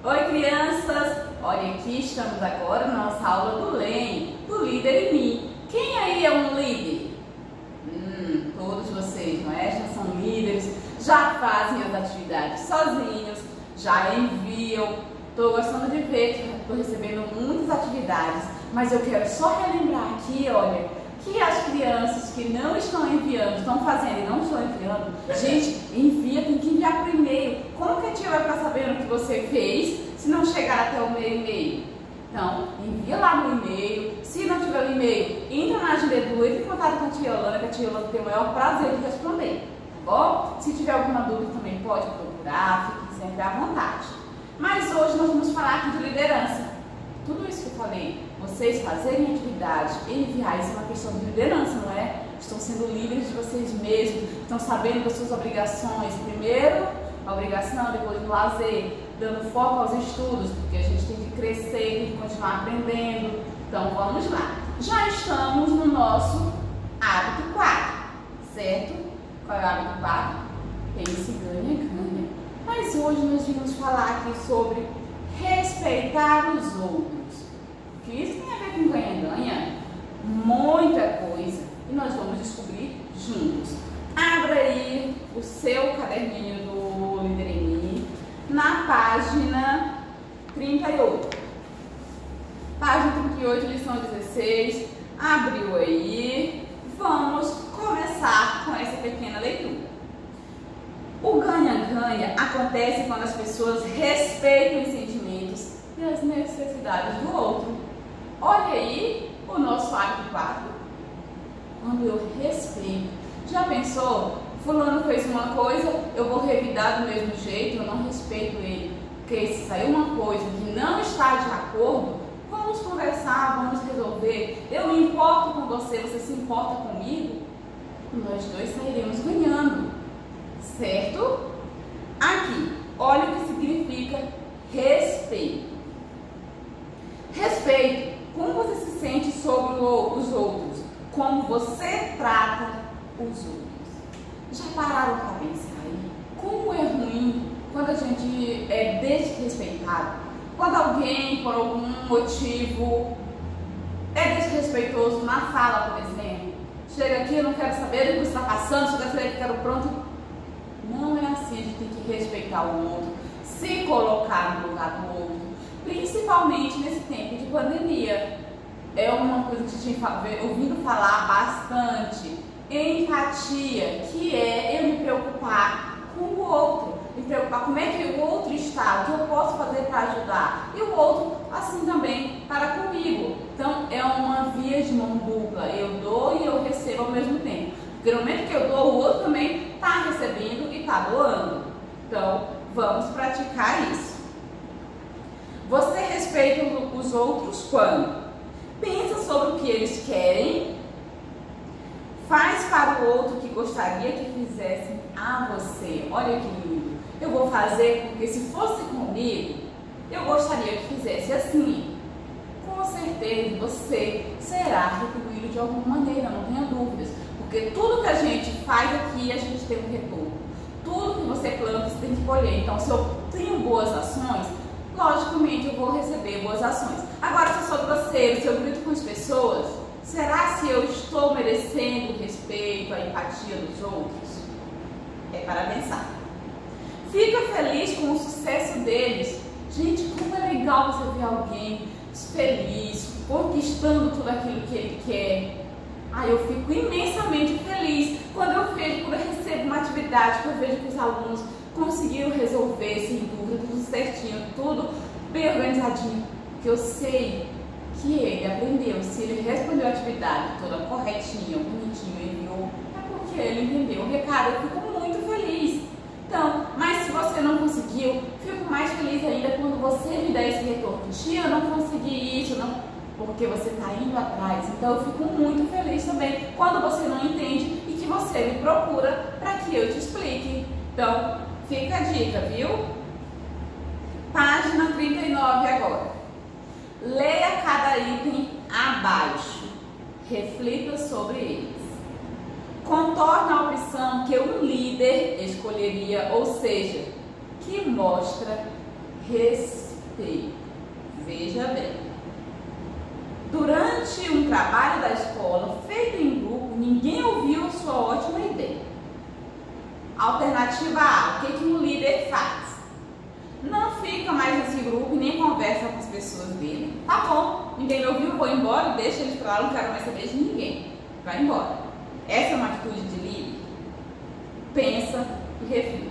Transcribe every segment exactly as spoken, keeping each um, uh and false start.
Oi, crianças! Olha, aqui estamos agora na nossa aula do L E M, do Líder em Mim. Quem aí é um líder? Hum, todos vocês, não é? Já são líderes, já fazem as atividades sozinhos, já enviam. Estou gostando de ver que estou recebendo muitas atividades, mas eu quero só relembrar aqui, olha, que as crianças que não estão enviando, estão fazendo e não estão enviando, gente, envia, tem que enviar por e-mail. Como que a tia vai ficar sabendo o que você fez se não chegar até o meu e-mail? Então, envia lá no e-mail. Se não tiver o e-mail, entra na Agenda Edu, entre em contato com a tia Yolanda, que a tia Yolanda tem o maior prazer de responder, tá bom? Se tiver alguma dúvida também pode procurar, fique sempre à vontade. Mas hoje nós vamos falar aqui de liderança. Tudo isso que eu falei, vocês fazerem atividade e enviar, isso é uma questão de liderança, não é? Estão sendo líderes de vocês mesmos, estão sabendo das suas obrigações. Primeiro, a obrigação, depois o lazer, dando foco aos estudos, porque a gente tem que crescer, tem que continuar aprendendo. Então, vamos lá. Já estamos no nosso hábito quatro, certo? Qual é o hábito quatro? Pense, ganha, ganha. Mas hoje nós vamos falar aqui sobre respeitar os outros. O que isso tem a ver com ganha-ganha? Muita coisa. E nós vamos descobrir juntos. Abra aí o seu caderninho do Líder em Mim na página trinta e oito. Página trinta e oito, lição dezesseis. Abriu aí. Vamos começar com essa pequena leitura. O ganha-ganha acontece quando as pessoas respeitam os sentimentos e as necessidades do outro. Olha aí o nosso hábito quatro. Quando eu respeito. Já pensou? Fulano fez uma coisa, eu vou revidar do mesmo jeito, eu não respeito ele. Porque se sair uma coisa que não está de acordo, vamos conversar, vamos resolver. Eu me importo com você, você se importa comigo? Nós dois sairemos ganhando. Certo? Aqui, olha o que significa respeito. Respeito, como você se sente sobre os outros, como você trata os outros. Já pararam para pensar aí? Como é ruim quando a gente é desrespeitado? Quando alguém, por algum motivo, é desrespeitoso na fala, por exemplo. Chega aqui, eu não quero saber do que você está passando, chega aqui, eu quero pronto. Não é assim, a gente tem que respeitar o outro, se colocar no lugar do outro, principalmente nesse tempo de pandemia. É uma coisa que a gente tem ouvido falar bastante, empatia, que é eu me preocupar com o outro, me preocupar como é que o outro está, o que eu posso fazer para ajudar, e o outro assim também para comigo. Então é uma via de mão dupla, eu dou e eu recebo ao mesmo tempo. Porque no momento que eu dou, o outro também está recebendo e está doando. Então, vamos praticar isso. Você respeita os outros quando? Pensa sobre o que eles querem, faz para o outro o que gostaria que fizessem a você. Olha que lindo. Eu vou fazer porque se fosse comigo, eu gostaria que fizesse assim. Com certeza você será retribuído de alguma maneira, não tenha dúvidas. Porque tudo que a gente faz aqui, a gente tem um retorno. Tudo que você planta, você tem que colher. Então, se eu tenho boas ações, logicamente eu vou receber boas ações. Agora, se eu sou grosseiro, se eu grito com as pessoas, será se eu estou merecendo o respeito, a empatia dos outros? É para pensar. Fica feliz com o sucesso deles. Gente, como é legal você ver alguém feliz, conquistando tudo aquilo que ele quer. Ah, eu fico imensamente feliz quando eu vejo, quando eu recebo uma atividade, quando eu vejo que os alunos conseguiram resolver sem dúvida, tudo certinho, tudo bem organizadinho, porque eu sei que ele aprendeu, se ele respondeu a atividade toda corretinha, bonitinho, enviou, é porque ele entendeu o recado, eu fico muito feliz. Então, mas se você não conseguiu, fico mais feliz ainda quando você me dá esse retorno. Tia, eu não consegui isso, não... porque você está indo atrás. Então eu fico muito feliz também quando você não entende e que você me procura para que eu te explique. Então fica a dica, viu? Página trinta e nove agora. Leia cada item abaixo. Reflita sobre eles. Contorne a opção que um líder escolheria, ou seja, que mostra respeito. escutei. Veja bem. Durante um trabalho da escola feito em grupo, ninguém ouviu sua ótima ideia. Alternativa A, o que, que um líder faz? Não fica mais nesse grupo e nem conversa com as pessoas dele. Tá bom, ninguém me ouviu, vou embora, deixa eles pra lá, não quero mais saber de ninguém. Vai embora. Essa é uma atitude de líder? Pensa e reflita.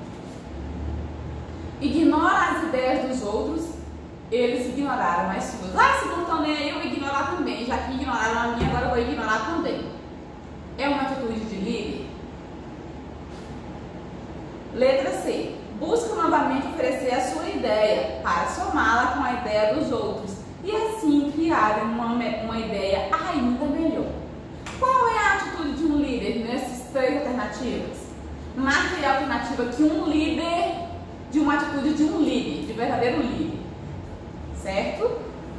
Ignora as ideias dos outros, eles ignoraram as suas. Ah, se não estão nem aí, eu vou ignorar também. Já que ignoraram a minha, agora eu vou ignorar também. É uma atitude de líder? Letra C. Busca novamente oferecer a sua ideia para somá-la com a ideia dos outros e assim criar uma, uma ideia ainda melhor. Qual é a atitude de um líder nessas três alternativas? Marque a alternativa que um líder, de uma atitude de um líder, de verdadeiro líder. Certo?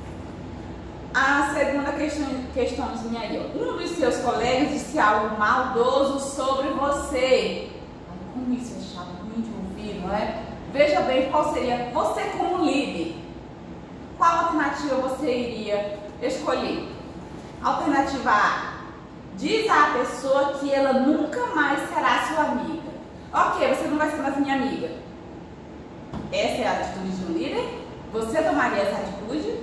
A segunda questão, questãozinha aí, ó. Um dos seus colegas disse algo maldoso sobre você. Como isso é chato, ruim de ouvir, não é? Veja bem qual seria, você como líder, qual alternativa você iria escolher? Alternativa A, diz à pessoa que ela nunca mais será sua amiga. Ok, você não vai ser mais minha amiga. Essa é a atitude de um líder? Você tomaria essa atitude?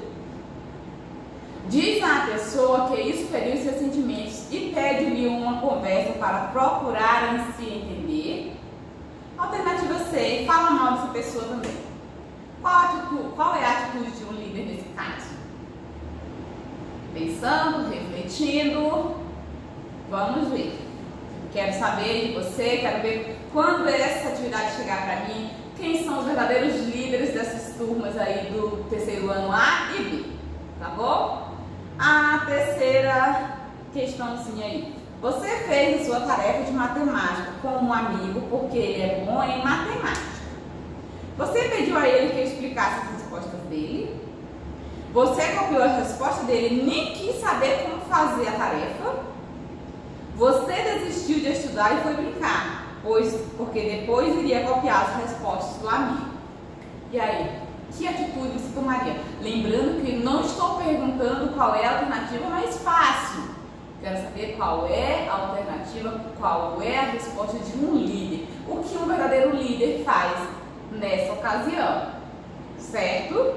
Diz à pessoa que isso feriu seus sentimentos e pede-lhe uma conversa para procurarem se entender. Alternativa C, fala mal dessa pessoa também. Qual, atitude, qual é a atitude de um líder nesse caso? Pensando, refletindo, vamos ver. Quero saber de você, quero ver quando essa atividade chegar para mim, quem são os verdadeiros líderes dessas turmas aí do terceiro ano A e B, tá bom? A terceira questãozinha aí. Você fez a sua tarefa de matemática com um amigo porque ele é bom em matemática. Você pediu a ele que explicasse as respostas dele. Você copiou a resposta dele e nem quis saber como fazer a tarefa. Você desistiu de estudar e foi brincar, pois, porque depois iria copiar as respostas do amigo. E aí, que atitude você tomaria? Lembrando que não estou perguntando qual é a alternativa mais fácil. Quero saber qual é a alternativa, qual é a resposta de um líder. O que um verdadeiro líder faz nessa ocasião, certo?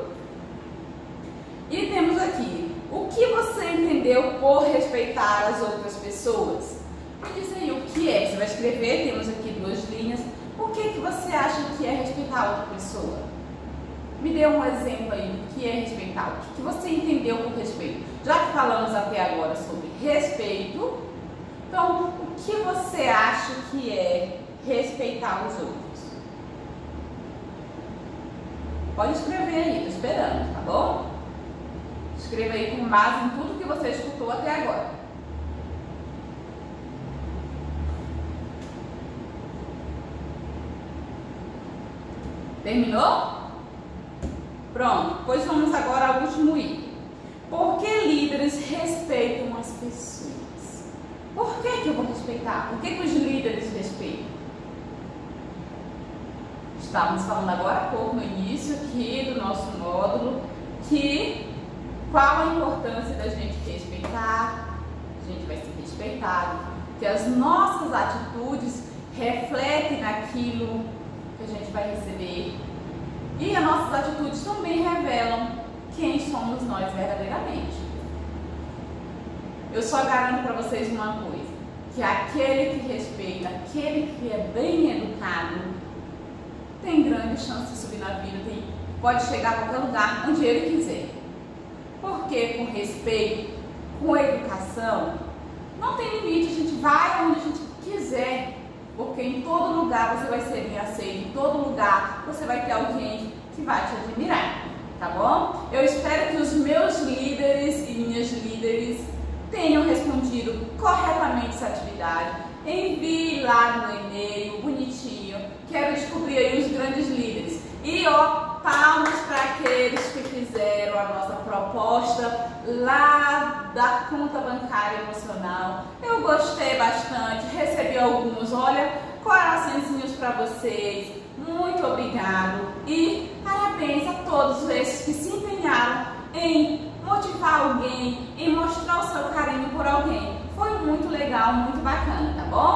E temos aqui, o que você entendeu por respeitar as outras pessoas? Me diz aí o que é, você vai escrever, temos aqui duas linhas. O que, que você acha que é respeitar outra pessoa? Me dê um exemplo aí do que é respeitar, o que, que você entendeu por respeito? Já que falamos até agora sobre respeito, então o que você acha que é respeitar os outros? Pode escrever aí, estou esperando, tá bom? Escreva aí com base em tudo que você escutou até agora. Terminou? Pronto, pois vamos agora ao último item. Por que líderes respeitam as pessoas? Por que que eu vou respeitar? Por que que os líderes respeitam? Estávamos falando agora há pouco, no início aqui do nosso módulo, que qual a importância da gente respeitar, a gente vai ser respeitado, que as nossas atitudes refletem naquilo que a gente vai receber. E as nossas atitudes também revelam quem somos nós verdadeiramente. Eu só garanto para vocês uma coisa, que aquele que respeita, aquele que é bem educado, tem grande chance de subir na vida, tem, pode chegar a qualquer lugar onde ele quiser. Porque com respeito, com educação, não tem limite, a gente vai onde a gente quiser. Porque em todo lugar você vai ser bem aceito, em todo lugar você vai ter alguém que vai te admirar, tá bom? Eu espero que os meus líderes e minhas líderes tenham respondido corretamente essa atividade. Envie lá no e-mail, bonitinho. Quero descobrir aí os grandes líderes. E ó, palmas para aqueles que fizeram a nossa proposta lá da conta bancária emocional. Eu gostei bastante, recebi alguns, olha, coraçõezinhos para vocês. Muito obrigado e parabéns a todos esses que se empenharam em motivar alguém, em mostrar o seu carinho por alguém. Foi muito legal, muito bacana, tá bom?